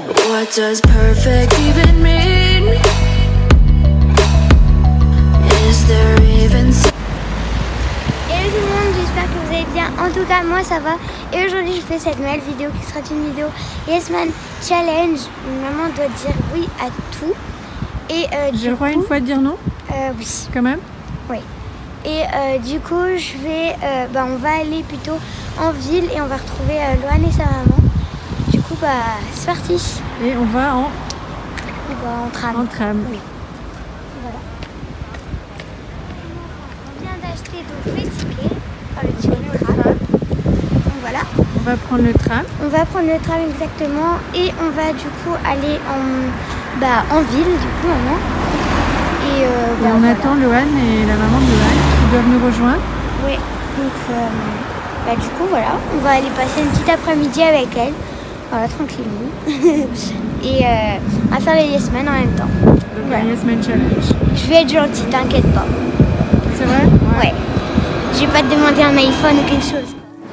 What does perfect even mean? Is there even Hello tout le monde, j'espère que vous allez bien. En tout cas, moi ça va. Et aujourd'hui, je fais cette nouvelle vidéo qui sera une vidéo Yes Man Challenge. Maman doit dire oui à tout. Et j'ai le droit une fois de dire non? Oui. Quand même? Oui. Et du coup, on va aller plutôt en ville et on va retrouver Loane et sa maman. Du coup, c'est parti. Et on va en tram. En tram. Oui. Voilà. On vient d'acheter donc les tickets. Le ticket de tram. Donc voilà. On va prendre le tram. On va prendre le tram exactement et on va du coup aller en ville du coup maman. Et on attend Loane et la maman de Loane qui doivent nous rejoindre. Oui. Donc du coup voilà, on va aller passer une petite après-midi avec elle. Voilà, tranquillement. Et on va faire les Yes Men en même temps. Donc voilà. Yes Men Challenge. Je vais être gentille, t'inquiète pas. C'est vrai? Ouais. Je vais pas te demander un iPhone ou quelque chose.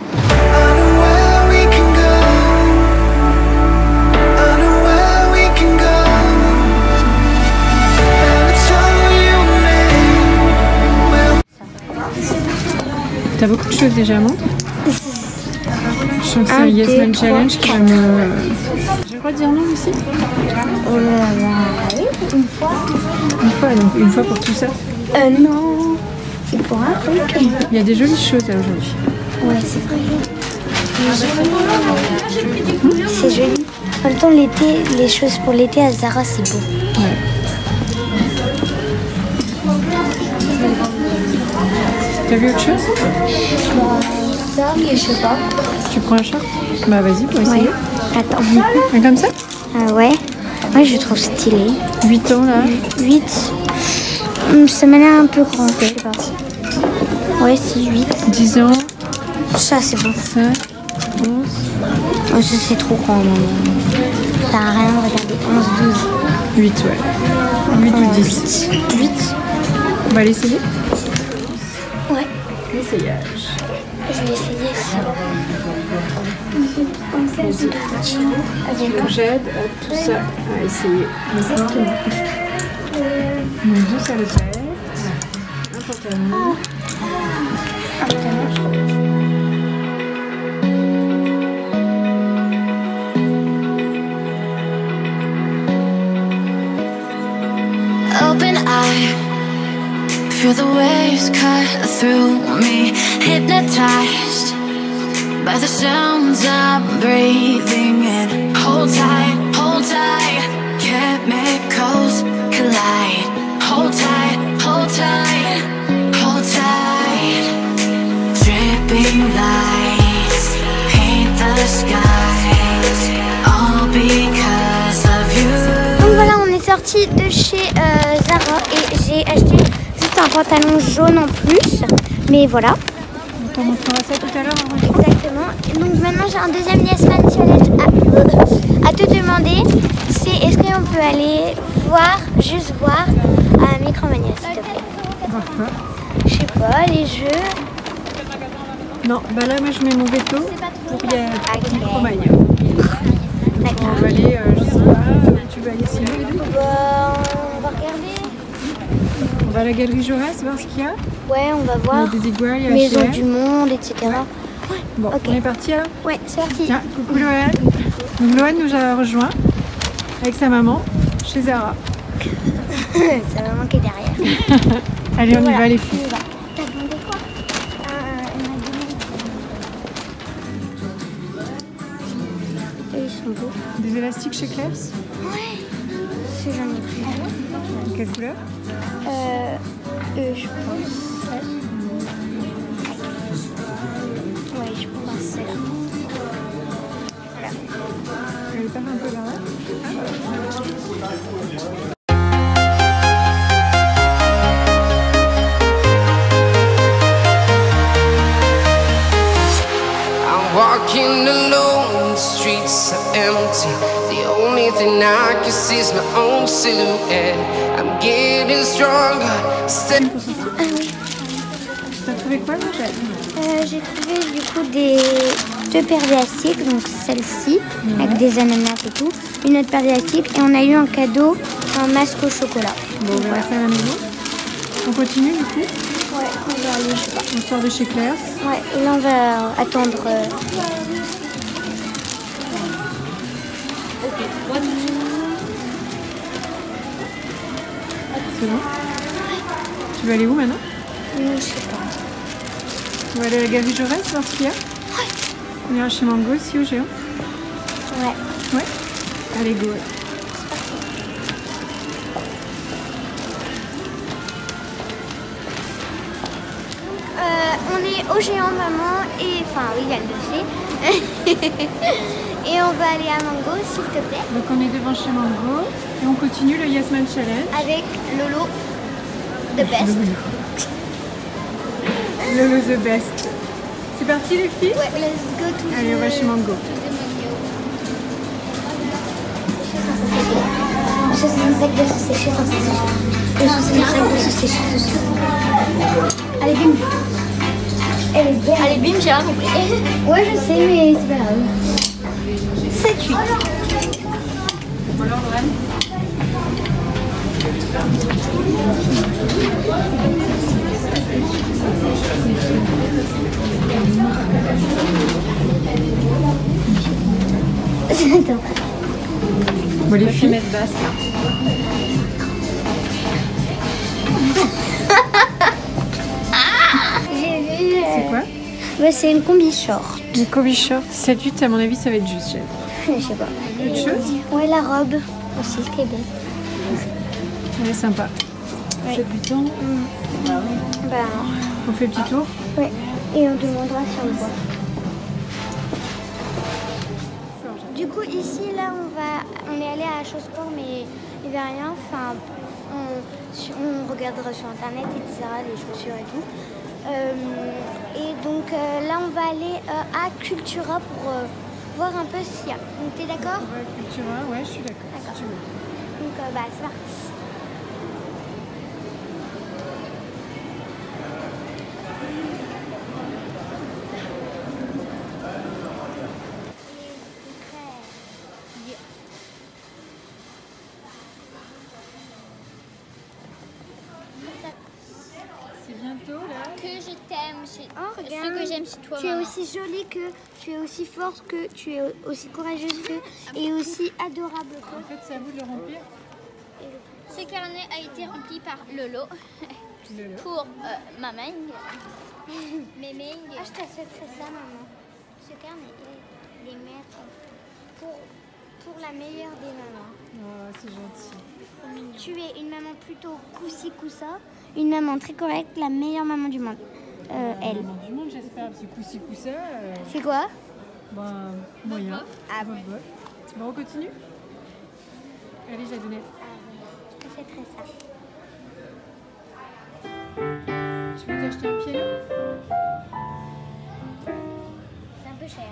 T'as beaucoup de choses déjà, non? Je sens que c'est un Yes Man Challenge qui va me... J'ai le droit de dire non aussi? Oh là là, oui, une fois. Une fois, donc une fois pour tout ça? Non, c'est pour un truc. Il y a des jolies choses là aujourd'hui. Ouais, c'est vrai. C'est joli. En même temps, l'été, les choses pour l'été à Zara, c'est beau. Ouais. T'as vu autre chose? Ça, mais je sais pas. Tu prends un short? Bah vas-y pour essayer. Ouais. Attends. Comme ça? Ouais. Ouais, je trouve stylé. 8 ans là. 8. Ça m'a l'air un peu grand. Je sais pas. Ouais, si, 8. 10 ans. Ça, c'est bon. 5, 11. Oh, ça, c'est trop grand, maman. Ça n'a rien, regardez. 11, 12. 8, ouais. 8 ou 10. 8. On va l'essayer? Ouais. L'essayage. Je vais essayer ça. J'aide à tout ça à essayer. Exactement. Donc 2 salopettes, un pantalon. open eye? Feel the waves cut through me, hypnotized by the sounds I'm breathing in. Hold tight, chemicals collide. Hold tight, hold tight, hold tight. Dripping lights paint the skies, all because of you. Donc voilà, on est sorti de chez Zara et j'ai acheté juste un pantalon jaune en plus. Mais voilà. On montrera ça tout à l'heure. Exactement. Et donc maintenant j'ai un deuxième Yes Man Challenge à te demander. C'est est-ce qu'on peut aller juste voir à Micromania s'il te plaît? Voir quoi? Je sais pas, les jeux. Non, bah là moi je mets mon veto pour y aller à Micromania. D'accord. On va aller, je sais pas, tu veux aller sinon les deux? On va regarder. On va à la galerie Jaurès voir ce qu'il y a. Ouais, on va Il y voir. a des iguales, il y a Maison H&M. du Monde, etc. Ouais. Bon, Ok. on est parti alors? Ouais, c'est parti. Tiens, coucou Loane. Donc Loane nous a rejoint avec sa maman chez Zara. Ça va manquer derrière. Allez, on y Voilà, va les filles. on y va. T'as demandé quoi? Elle m'a demandé. Ils sont beaux. Des élastiques chez Claire's? Ouais. Si j'en ai plus. Quelle couleur? Je pense. Ouais, je pense celle-là. Voilà. Elle part un peu vers là. I'm walking alone, the streets are empty. The only thing I can see is my own silhouette. I'm getting stronger. Ah oui. T'as trouvé quoi, Michel? J'ai trouvé du coup des 2 paires d'élastiques, donc celle-ci, avec des ananas et tout. Une autre paire d'élastiques. Et on a eu en cadeau un masque au chocolat. Bon, on verra ça à la maison. On continue du coup? Ouais, on va aller, je sais pas. On sort de chez Claire's. Ouais, et là on va attendre. C'est bon? Tu veux aller où maintenant? Je sais pas. On va aller à la galerie Jaurès voir ce qu'il y a? On ira chez Mango aussi au géant? Ouais. Ouais? Allez, go! On est au géant maman et enfin oui elle le sait. Et on va aller à Mango s'il te plaît. Donc on est devant chez Mango et on continue le Yes Man Challenge. Avec Lolo the best. Lolo the best. C'est parti les filles? Ouais, let's go to Allez, on va chez Mango. C'est un sac de se sécher sans se sécher. C'est un sac de se sécher. Allez bim. Elle est bien. Allez bim, j'ai rien compris. Ouais je sais mais c'est pas grave. 7-8. Alors Lorraine? Attends. Bon les filles mettent basse là. J'ai vu. C'est quoi? Bah, c'est une combi short. Une combi short. 7-8 à mon avis ça va être juste. Je sais pas. Autre chose? Ouais la robe aussi qui est belle. Elle est sympa. Ouais. C'est du temps. Bah On fait petit tour? ouais. Et on demandera si on le voit. Du coup ici là on est allé à Chausport mais il n'y avait rien. Enfin on regardera sur internet etc. les chaussures et tout. Et donc là on va aller à Cultura pour voir un peu ce qu'il y a. Donc t'es d'accord? On va à Cultura, ouais je suis d'accord. Si tu veux. Donc bah c'est parti. C'est bientôt là. Que je t'aime, c'est Oh, ce regarde. que j'aime chez toi. Tu es maman. aussi jolie que, tu es aussi forte que, tu es aussi courageuse que, et aussi adorable que. En fait c'est à vous de le remplir. Ce carnet a été rempli par Lolo Lolo. pour Mameng. Mémeng. Ah, je t'achèterai ça, maman. Ce carnet, il est maître pour la meilleure des mamans. Oh c'est gentil. Tu es une maman plutôt coussi-coussa, une maman très correcte, la meilleure maman du monde. Elle. Maman du monde j'espère, parce que coussi coussa. C'est quoi? Ben moyen. Ah Bof, bof. Bon on continue? Allez Jadonnette. Je t'achèterai ça. Tu veux t'acheter un piano? C'est un peu cher.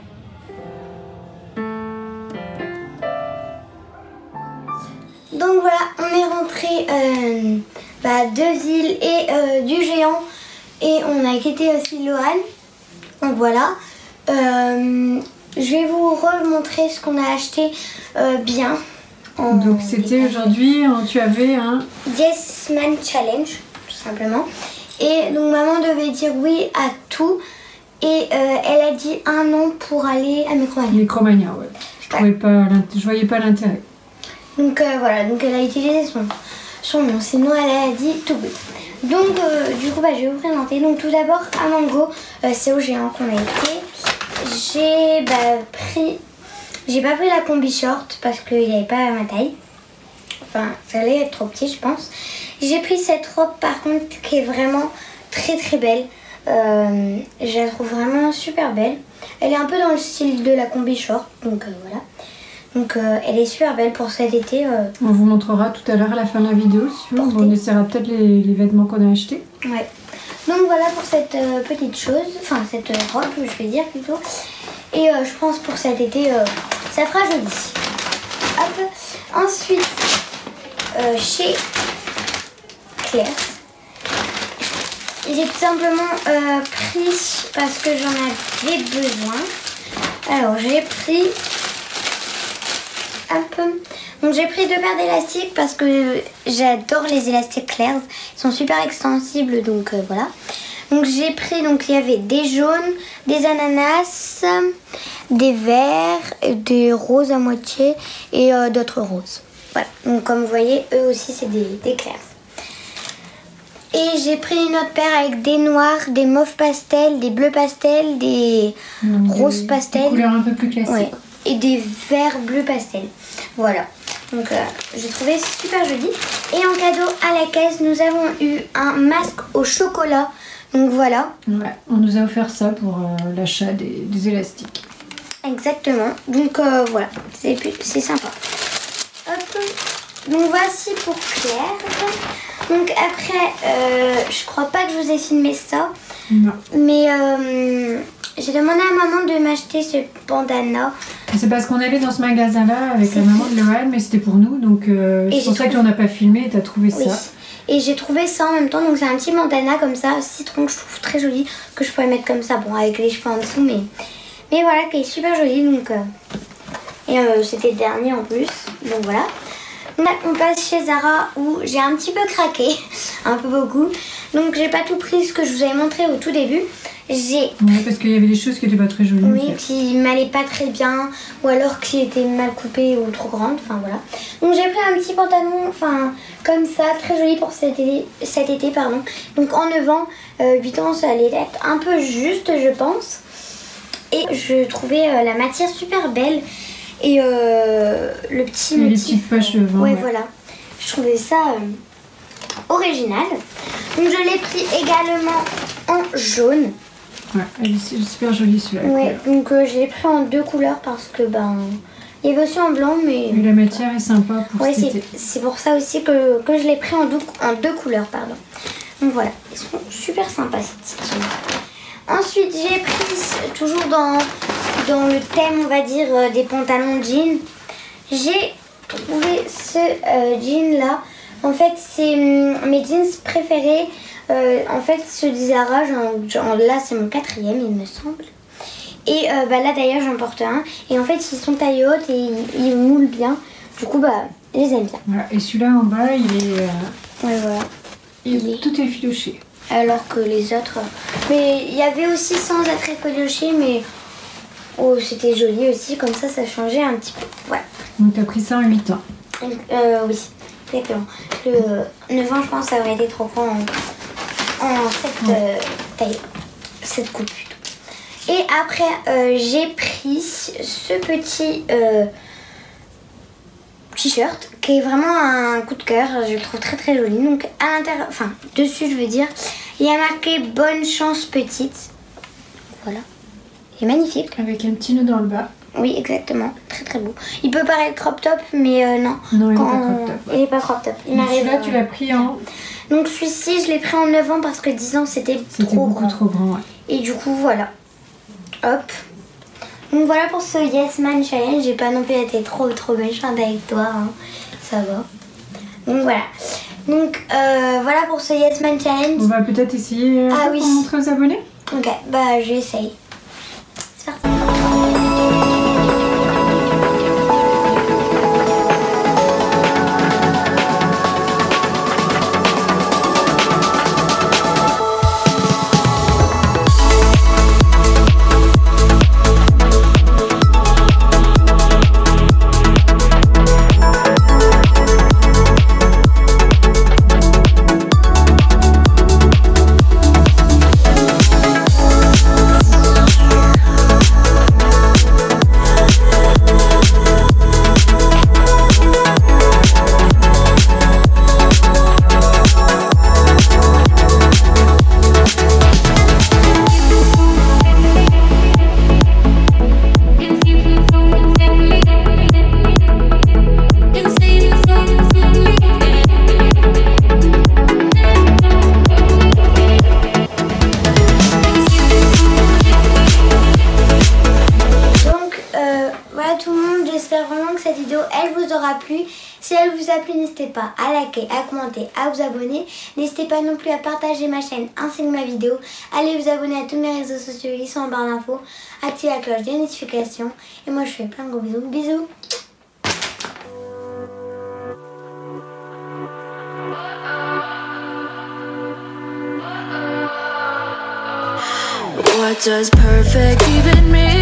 Donc voilà, on est rentré de Ville et du Géant et on a quitté aussi Lohan. Donc voilà, je vais vous remontrer ce qu'on a acheté bien. Donc c'était aujourd'hui, tu avais un... Yes Man Challenge, tout simplement. Et donc maman devait dire oui à tout et elle a dit un non pour aller à Micromania. Micromania, ouais. Je voyais pas l'intérêt. Donc voilà, donc elle a utilisé son nom, sinon elle a dit tout good. Donc du coup je vais vous présenter. Donc tout d'abord à Mango, c'est au Géant qu'on a été. J'ai pas pris la combi short parce qu'il n'y avait pas ma taille. Enfin, ça allait être trop petit je pense. J'ai pris cette robe par contre qui est vraiment très très belle. Je la trouve vraiment super belle. Elle est un peu dans le style de la combi short, donc voilà. Donc elle est super belle pour cet été. On vous montrera tout à l'heure à la fin de la vidéo. On essaiera peut-être les vêtements qu'on a achetés. Ouais. Donc voilà pour cette petite chose, enfin cette robe je vais dire plutôt. Et je pense pour cet été ça fera joli. Hop. Ensuite chez Claire's. J'ai tout simplement pris parce que j'en avais besoin. Alors j'ai pris donc j'ai pris 2 paires d'élastiques parce que j'adore les élastiques clairs. Ils sont super extensibles, donc voilà. Donc j'ai pris, donc il y avait des jaunes, des ananas, des verts, des roses à moitié et d'autres roses. Voilà, donc comme vous voyez, eux aussi c'est des clairs. Et j'ai pris une autre paire avec des noirs, des mauves pastel, des bleus pastel, des roses pastel. Des couleurs un peu plus classiques. Ouais, et des verts bleus pastel. Voilà. Donc j'ai trouvé super joli. Et en cadeau à la caisse, nous avons eu un masque au chocolat. Donc voilà. Ouais, on nous a offert ça pour l'achat des élastiques. Exactement. Donc voilà, c'est sympa. Hop. Donc voici pour Claire. Donc après, je crois pas que je vous ai filmé ça. Non. Mais j'ai demandé à maman de m'acheter ce bandana. C'est parce qu'on allait dans ce magasin-là avec la maman de Lohan, mais c'était pour nous. Donc c'est pour ça qu'on n'a pas filmé et tu as trouvé ça. Et j'ai trouvé ça en même temps. Donc c'est un petit bandana comme ça, citron, que je trouve très joli. Que je pourrais mettre comme ça, bon avec les cheveux en dessous. Mais voilà, qui est super joli. Donc, et c'était le dernier en plus. Donc voilà. On passe chez Zara où j'ai un petit peu craqué, un peu beaucoup. Donc j'ai pas tout pris ce que je vous avais montré au tout début. Ouais, parce qu'il y avait des choses qui étaient pas très jolies. Oui, qui m'allaient pas très bien ou alors qui étaient mal coupées ou trop grandes. Enfin voilà. Donc j'ai pris un petit pantalon, enfin comme ça, très joli pour cet été pardon. Donc en 9 ans, 8 ans ça allait être un peu juste je pense. Et je trouvais la matière super belle. Et le petit motif, les petites poches devant. Ouais, voilà. Je trouvais ça original. Donc je l'ai pris également en jaune. Ouais, elle est super jolie celui-là. Ouais, donc je l'ai pris en 2 couleurs parce que il y avait aussi en blanc, mais la matière est sympa pour cet été. C'est pour ça aussi que je l'ai pris en deux couleurs, pardon. Donc voilà, ils sont super sympas ces petits jeans. Ensuite j'ai pris toujours dans le thème on va dire des pantalons jeans. J'ai trouvé ce jean là. En fait c'est mes jeans préférés. En fait ceux de Zara, là c'est mon 4e il me semble. Et là d'ailleurs j'en porte un. Et en fait ils sont taille haute et ils moulent bien. Du coup je les aime bien. Voilà. Et celui-là en bas il est... Ouais voilà. Tout est filoché. Alors que les autres... Mais il y avait aussi sans être effiloché, mais... Oh, c'était joli aussi, comme ça changeait un petit peu. Voilà. Donc t'as pris ça en 8 ans. Oui, exactement. Le 9 ans, je pense, ça aurait été trop grand en cette taille. Cette coupe plutôt. Et après, j'ai pris ce petit t-shirt qui est vraiment un coup de cœur. Je le trouve très très joli. Donc à l'intérieur, enfin dessus je veux dire, il y a marqué bonne chance petite. Voilà. Il est magnifique. Avec un petit nœud dans le bas. Oui exactement. Très très beau. Il peut paraître crop top mais non. Non il n'est pas crop top. Il n'est pas crop top. Celui-là tu l'as pris en... Donc celui-ci je l'ai pris en 9 ans parce que 10 ans c'était beaucoup trop grand. Ouais. Et du coup voilà. Hop. Donc voilà pour ce Yes Man Challenge. J'ai pas non plus été trop méchante avec toi. Hein. Ça va. Donc voilà. Donc voilà pour ce Yes Man Challenge. On va peut-être essayer pour montrer aux abonnés. Ok, j'essaye. C'est parti. cette vidéo elle vous aura plu. Si elle vous a plu, n'hésitez pas à liker, à commenter, à vous abonner. N'hésitez pas non plus à partager ma chaîne ainsi que ma vidéo. Allez vous abonner à tous mes réseaux sociaux, ils sont en barre d'infos. Activez la cloche des notifications. Et moi je fais plein de gros bisous. Bisous. What does perfect even mean?